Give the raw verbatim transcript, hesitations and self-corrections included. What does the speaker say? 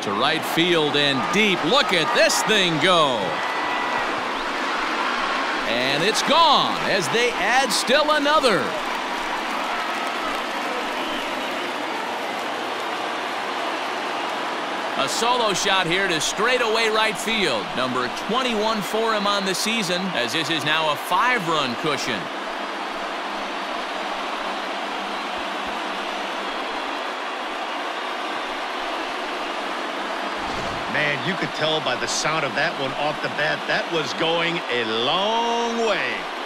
To right field and deep. Look at this thing go. And it's gone as they add still another. A solo shot here to straightaway right field. Number twenty-one for him on the season, as this is now a five-run cushion. Man, you could tell by the sound of that one off the bat, that was going a long way.